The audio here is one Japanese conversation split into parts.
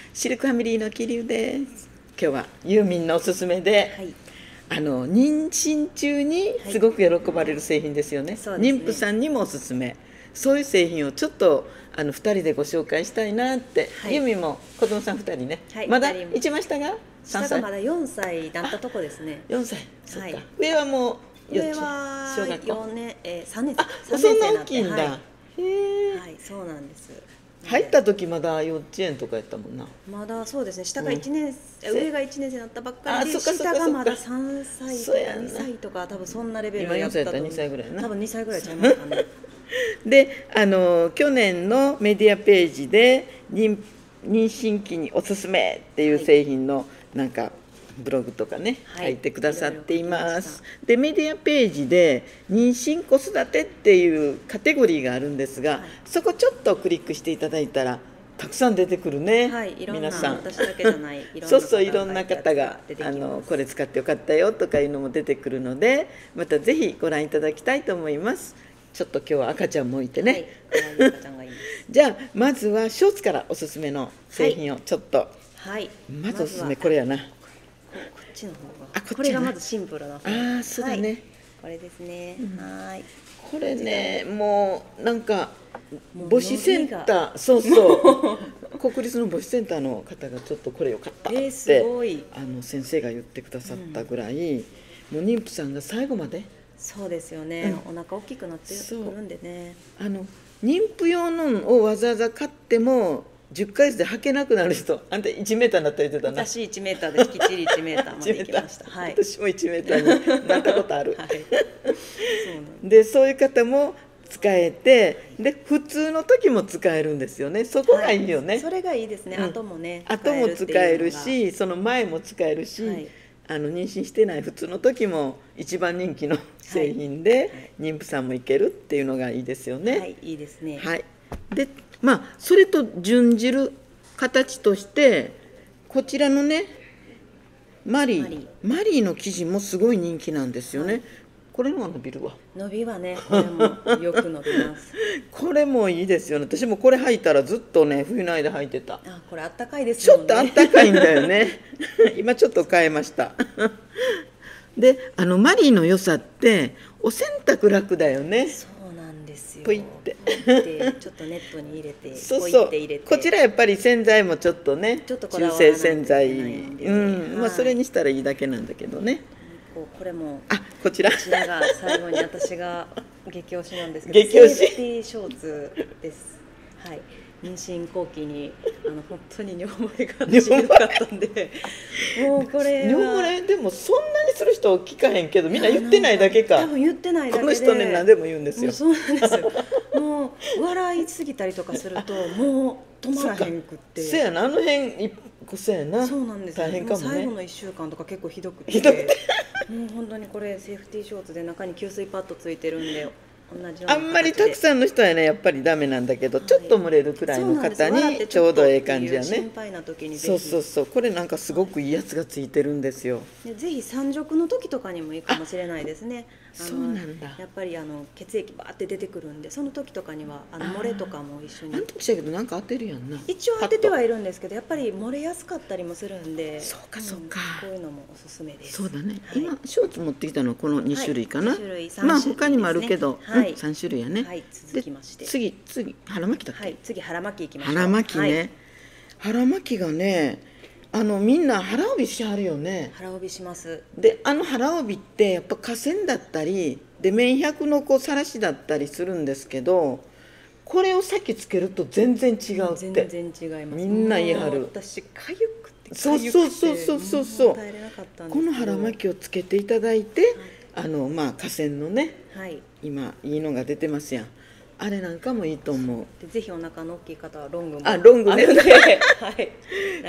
シルクファミリーの桐生です。今日はユーミンのおすすめで、 はい、 妊娠中にすごく喜ばれる製品ですよね。 そうですね妊婦さんにもおすすめ。そういう製品をちょっと2人でご紹介したいなって、 はいユーミンも子供さん2人ね、 はいまだ二人も一番下が3歳下がまだ4歳だったとこですね。 4歳、そっか、 はい上はもう上は小学校。 4年、3年生、 そんなにな大きいんだ、 はい、 へえ、 はい、そうなんです。 入った時まだ幼稚園とかやったもんな。 まだそうですね、下が1年、上が1年生になったばっかりで、 あそっかそっかそっか下がまだ3歳とかそうやんな 2歳とか、多分そんなレベル今4歳やったらと思う。 2歳ぐらいやな。 多分2歳ぐらいちゃいますかね。 で去年のメディアページで妊娠期におすすめっていう製品のなんかブログとかね、 はい書いてくださっていまいろいろ書きす。 までメディアページで妊娠子育てっていうカテゴリーがあるんですが、 はいそこちょっとクリックしていただいたらたくさん出てくるね、 はい、いろんな、 皆さん。 私だけじゃないいろんなそうそう、いろんな方が出てきますこれ使ってよかったよとかいうのも出てくるので、またぜひご覧いただきたいと思います。ちょっと今日は赤ちゃんもいてね、 はい、可愛い赤ちゃんがいます。 じゃあまずはショーツからおすすめの製品をちょっと、 はい、 まずおすすめはこれやな。 こっちの方あ、こっちやなが、これがまずシンプルな方。 ああ、そうだね、 はい、これですね。はい。 これね、もうなんかもう母子センター、そうそう国立の母子センターの方がちょっとこれよかったって、 すごい。 先生が言ってくださったぐらい、もう妊婦さんが最後までそうですよね。お腹大きくなってくるんでね。 妊婦用のをわざわざ買っても10ヶ月で履けなくなる人、あんた1メーターになったら言ってたな。 私1メーターできっちり1メーターまで行きました。はい。 私も1メーターになったことある。 はい。そうなんでそういう方も使えて、で普通の時も使えるんですよね。そこがいいよね。 それがいいですね。 うん後もね。 後も使えるし、その前も使えるし、 はい妊娠してない普通の時も一番人気の製品で、妊婦さんもいけるっていうのがいいですよね。 はい、いいですね。 はい、でまあそれと準じる形としてこちらのねマリーの生地もすごい人気なんですよね。これのが伸びるわ。 伸びはね、これもよく伸びます。 これもいいですよね。私もこれ履いたらずっとね冬の間履いてた。 あ、これあったかいですちょもんね。 っとあったかいんだよね今ちょっと変えましたでマリーの良さってお洗濯楽だよね。 そうなんですよ。 ポイってでちょっとネットに入れて、 そうそう、 ポイって入れて。 こちらやっぱり洗剤もちょっとね、 ちょっとこだ中わらないと性洗剤、 いけないんでまあそれにしたらいいだけなんだけどね。 これもこちらこちらが最後に私が激推しなんですけど、 激推しセーフティーショーツです。はい。妊娠後期に本当に尿漏れが私ひどかったんで、もうこれは尿漏れでもそんなにする人聞かへんけど、みんな言ってないだけか。 多分言ってないだけで、 この人ね何でも言うんですよ。 そうなんですよ。もう笑いすぎたりとかするともう止まらへんくって。 そうやな、あの辺そうやな。 そうなんですよ。 大変かもね。 もう最後の1週間とか結構ひどくて、もう本当にこれセーフティーショーツで中に吸水パッドついてるんで、同じような形であんまりたくさんの人はねやっぱりダメなんだけど、ちょっと漏れるくらいの方にちょうどええ感じやね。 心配な時にぜひ。 そうそうそう、これなんかすごくいいやつがついてるんですよ。 でぜひ産褥の時とかにもいいかもしれないですね。 そうなんだ。 やっぱり血液バーって出てくるんで、その時とかには漏れとかも一緒に。 あん時だけどなんか当てるやんな。 一応当ててはいるんですけど、やっぱり漏れやすかったりもするんで。 そうかそうか。 こういうのもおすすめです。 そうだね。今ショーツ持ってきたのはこの2種類かな。 2種類、 まあ他にもあるけど、 はい 3種類やね。 はい、続きまして。 次腹巻きだっけ。 はい、次腹巻きいきましょう。 腹巻きね。腹巻きがね、みんな腹帯しはるよね。 腹帯します。 で腹帯ってやっぱ河川だったりで綿100のさらしだったりするんですけど、これを先つけると全然違うって。 全然違います。 みんな言いはる。 私かゆくてそうそうそうそうそうそう。 耐えれなかったんですけど、 この腹巻きをつけていただいて、まあ河川のね、今いいのが出てますやん。あれなんかもいいと思う。 でぜひお腹の大きい方はロングも。 ロングね。 はい。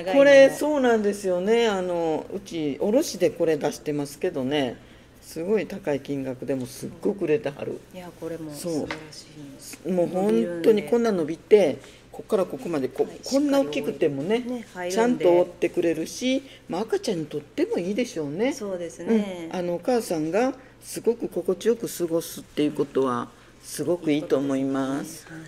これそうなんですよね。うち卸でこれ出してますけどね。すごい高い金額でもすっごく売れてはる。 いやこれも素晴らしい。 もう本当にこんな伸びて、ここからここまでこんな大きくてもね、ちゃんと覆ってくれるし、赤ちゃんにとってもいいでしょうね。 そうですね。 お母さんがすごく心地よく過ごすっていうことはすごくいいと思います。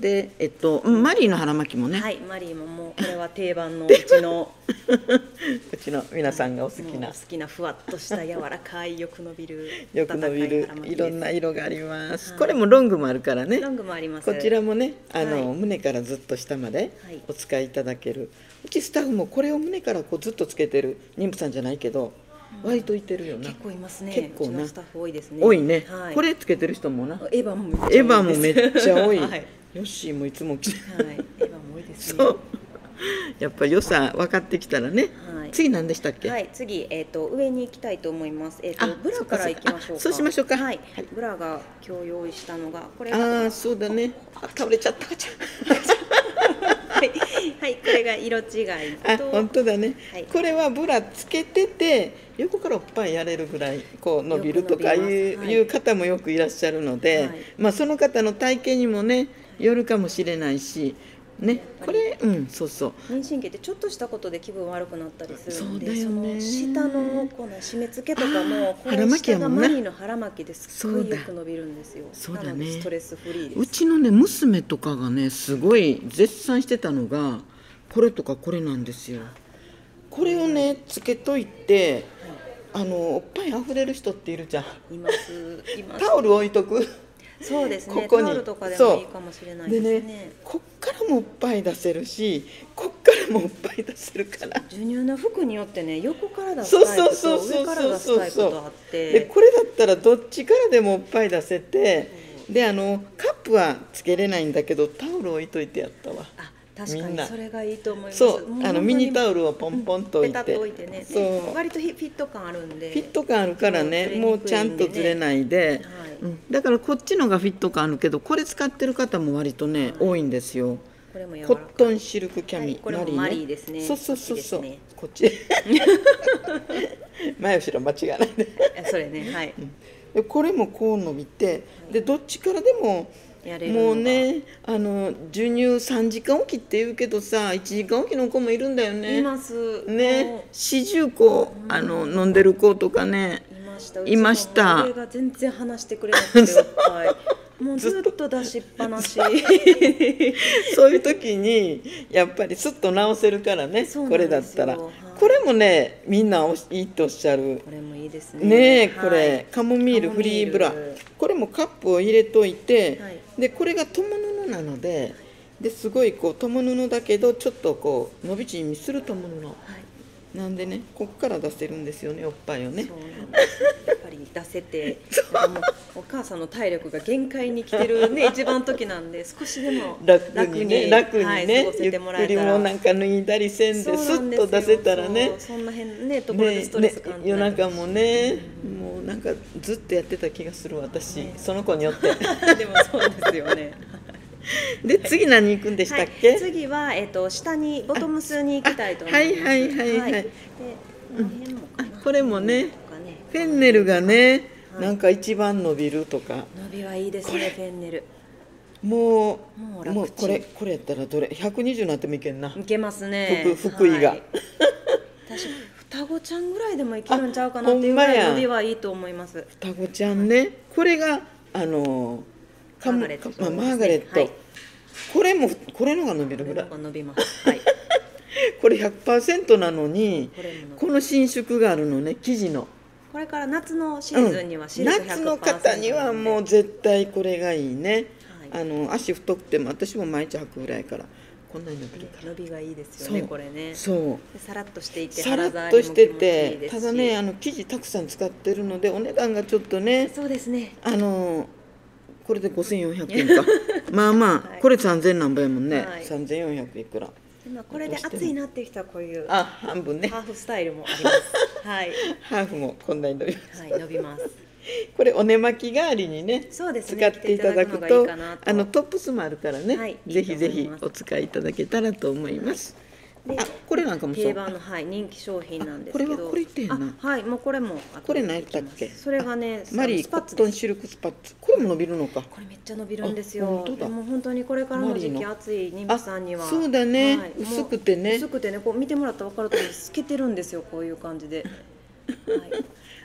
でマリーの腹巻きもね、 はい、マリーももうこれは定番のうちのうちの皆さんがお好きな、 もう好きなふわっとした柔らかいよく伸びるよく伸びる温かい腹巻きです。 いろんな色があります、 はいこれもロングもあるからね、 ロングもあります。 こちらもねはい胸からずっと下まではいお使いいただける、うちスタッフもこれを胸からこうずっとつけてる妊婦さんじゃないけど、割といてるよな、 結構いますね。 結構なうちのスタッフ多いですね。 多いね、 はい、 これつけてる人もな、 エヴァもめっちゃ多いです。 エヴァもめっちゃ多い、 はい、 ヨッシーもいつも来てはい、エヴァも多いですね。 そうやっぱ良さ分かってきたらね、 はい、 次何でしたっけ、 はい、次、上に行きたいと思います。 あブラから行きましょうか。 そうしましょうか、 はい、 はいブラが今日用意したのがこれ。 ああそうだね、倒れちゃったかちゃんはい、はい、これが色違いあと。 本当だね、 はいこれはブラつけてて横からおっぱいやれるぐらいこう伸びるとかよく伸びますはいいう方もよくいらっしゃるので、 はいまあその方の体型にもねよるかもしれないしね、これそうそう妊娠期ってちょっとしたことで気分悪くなったりするので、 そうだよねその下のこの締め付けとかもこ腹の下が巻きやもんなマリーの腹巻きですっごいよく伸びるんですよ。 そうだねなのでストレスフリーです。 うちのね娘とかがねすごい絶賛してたのがこれとかこれなんですよ。これをねつけといておっぱいあふれる人っているじゃん。 いますいます。 タオル置いとく。 そうですね。 ここにタオルとかでもいいかもしれないでですね。 ねこっからもおっぱい出せるしこっからもおっぱい出せるから授乳の服によってね横から出すタイプと上から出すタイプとあっでて、 これだったらどっちからでもおっぱい出せてでカップはつけれないんだけどタオル置いといてやったわ。 あ確かみんなにそれがいいと思います。 そうも本当にミニタオルをポンポンと置いて、 ペタッと置いてね。 そう割とフィット感あるんで。 フィット感あるからねもうちゃんとずれないで、 はいだからこっちのがフィット感あるけどこれ使ってる方も割とね、多いんですよ。 これも柔らコかいットンシルクキャミ、 これもマリーですね。 そうそうそうそうこっちですねこっち前後ろ間違わないでそれねはい。 でこれもこう伸びてでどっちからでもやれるのがもうね授乳3時間おきって言うけどさ1時間おきの子もいるんだよね。 いますね40子飲んでる子とかねいました。 俺が全然話してくれなくておっぱいもうずっと出しっぱなしそういう時にやっぱりスッと直せるからねこれだったら、これもねみんないいっておっしゃる。 これもいいですね。 ねえこれカモミールフリーブラこれもカップを入れといて、でこれが友布なのですごいこう友布だけどちょっとこう伸び縮みする友布なんでねこっから出せるんですよねおっぱいをね。 そうなんですやっぱり出せてもうお母さんの体力が限界に来てるね一番時なんで少しでも楽にねはいゆっ過ごせてもらえたらくりもなんか脱いだりせんでスッと出せたらね。 そんな変ねところでストレス感じない夜中もねもうなんかずっとやってた気がする私その子によってでもそうですよね。 で次何行くんでしたっけ、 次は下にボトムスに行きたいと思います。 はいでこの辺もかなこれもねとかねフェンネルがねなんか一番伸びるとか伸びはいいですねフェンネルももうう楽ちんこれやったらどれ120になってもいけんな。 いけますね福井が、 はい私双子ちゃんぐらいでもいけるんちゃうかなっていうぐらい伸びはいいと思います。 双子ちゃんねこれがマーガレット、 はいこれのが伸びるぐらい伸びますはいこれ 100% なのにこれも伸びこの伸縮があるのね生地のこれから夏のシーズンにはシルク 100% 夏の方にはもう絶対これがいいね、 はい足太くても私も毎日履くぐらいからこんなに伸びるから伸びがいいですよねこれねそうでさらっとしていてさらっ肌触としてりも気持ちいいてですしただね生地たくさん使ってるのでお値段がちょっとねそうですねこれで5400円かまあまあ、 はいこれ3000何倍やもんね、 はい 3400いくら今これで暑いなっていう人はこういう半分ねハーフスタイルもありますはいハーフもこんなに伸びます、 はい伸びますこれお根巻き代わりにねそうですね使っていただく着ていただくのがいといかなとトップスもあるからね、 はいぜひぜひいいと思いますお使いいただけたらと思います。 でこれなんかもそう定番の、人気商品なんですけどこれってんなはいもうこれもこれ何やったっけそれがねマリーコスパッツですットンシルクスパッツこれも伸びるのかこれめっちゃ伸びるんですよ。 本当だでも本当にこれからの時期マリーの暑い妊婦さんにはそうだね、 はい薄くてね薄くてねこう見てもらったら分かるとおり透けてるんですよこういう感じで。はい、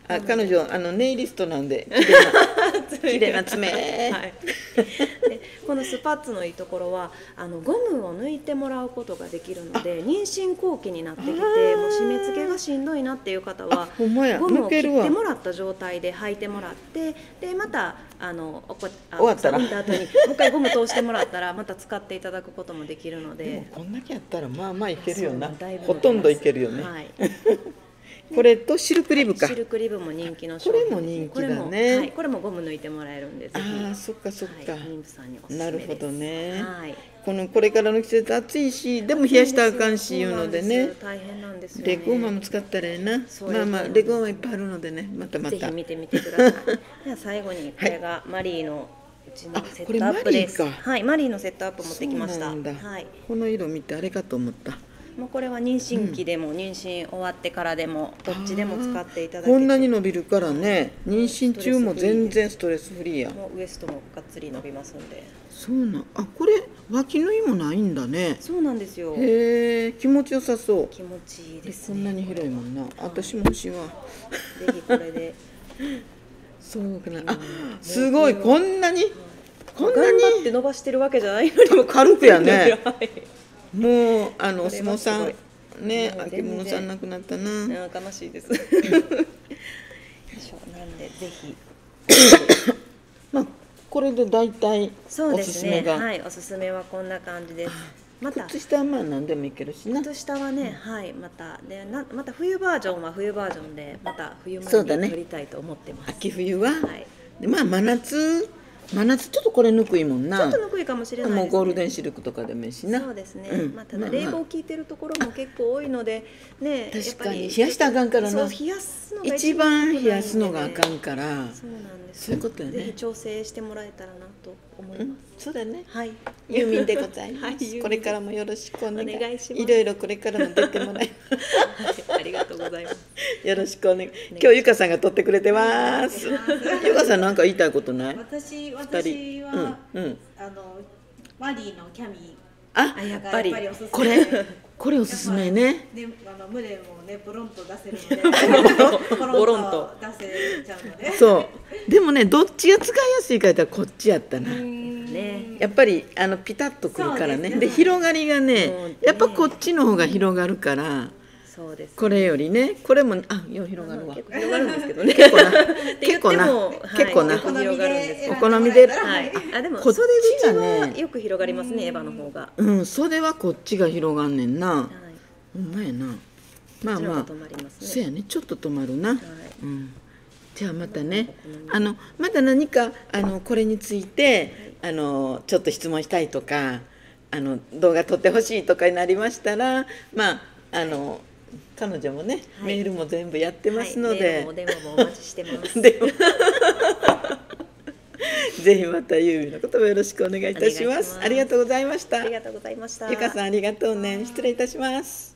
彼女ネイリストなんで綺麗な爪。 はい、でこのスパッツのいいところはゴムを抜いてもらうことができるので、妊娠後期になってきてもう締め付けがしんどいなっていう方はほんまや、 ゴムを切って抜けるわ。 もらった状態で履いてもらって、でまた終わったら産んだ後にもう一回ゴム通してもらったらまた使っていただくこともできるのでもで。 こんだけやったらまあまあいけるよな。 そうだいぶほとんどいけるよね。 はい、 これとシルクリブか。 シルクリブも人気の商品です。 これも人気だねこれも、はい、これもゴム抜いてもらえるんでぜひ。 ああ、そっかそっか。 はい、妊婦さんにおすすめなです。 るほどね。 はい。 これからの季節暑いし、でも冷やしたらあかんしいうのでね。 大変なんですよね。 レッグウォーマーも使ったらええな。 そうまあまあレッグウォーマーいっぱいあるのでね。またまた。 ぜひ見てみてください。では最後にこれがマリーのうちのセットアップです。 これマリーか。 はい、マリーのセットアップ持ってきました。 そうなんだ。 はい。 この色見てあれかと思った。 もうこれは妊娠期でも妊娠終わってからでもどっちでも使っていただけて、 こんなに伸びるからね。妊娠中も全然ストレスフリーや。 もうウエストもがっつり伸びますんで。 そうなん。これ脇縫いもないんだね。 そうなんですよ。 へえ、気持ちよさそう。 気持ちいいですこね。 んなに広いもんな。私も欲しいわ。 ぜひこれで。 そうかな。すごい、こんなに頑張って伸ばしてるわけじゃないのにも軽くやね。 はい、 もうお相撲さんね、あけものさん亡くなったな。 悲しいです。なんでぜひ。 まあこれで大体おそうですすね。 すめが。 はい、おすすめはこんな感じです。また靴下はまあ何でもいけるしな。 靴下はね、はい、またまた冬バージョンは冬バージョンでまた冬物にそうだね撮りたいと思ってます。 秋冬は、 はい。 でまあ真夏ちょっとこれぬくいもんな。 ちょっとぬくいかもしれないですね。 もうゴールデンシルクとかでもいいしな。 そうですね。 うんまあただ冷房効いてるところも結構多いのでね、 確かにやっぱり冷やしたらあかんからな。 そう冷やすのが一番冷や良くないんでねすのがあかんから。 そうなんです。 そういうことよねぜひ調整してもらえたらなと思います。 そうだね。 はい。 ユーミンでございます。 はいこれからもよろしくお願い。 お願いしますいろいろこれからも出てもらいまはい、ありがとうございます。 す。よろしくお願い。今日ゆかさんが撮ってくれてます。ゆかさんなんか言いたいことない？ 私二人。 は、 うん。 マリーのキャミあ、 やっぱりおすすめこれおすすめね。 で胸もねブロンと出せるのでボロンと出せちゃうのでそう。でもね、どっちが使いやすいか言ったらこっちやったな。 ね。 やっぱりピタッとくるからね。 そうですねで広がりがねうん、 やっぱこっちの方が広がるから。 そうです。 これよりね、これもよう広がるわ。 結構広がるんですけどね。 結構な、 って言っても結構な、 はいよく広がるんですよ。 お好みで。 はい。あでもこっち袖口がはねよく広がりますね、エヴァの方が。 うん、袖はこっちが広がんねんな。 はい。 ほんまやな。まあまあこちらが止まりますね。 そうやね、ちょっと止まるな。 はい。 うん。じゃあまたね、また何かこれについてちょっと質問したいとか動画撮ってほしいとかになりましたら、まあ彼女もね、 はいメールも全部やってますのはい、メールもで、 お電話もお待ちしてます。 でもぜひまたユーミンのこともよろしくお願いいたします。 お願いしますありがとうございました。 ありがとうございました。 ゆかさんありがとうね。失礼いたします。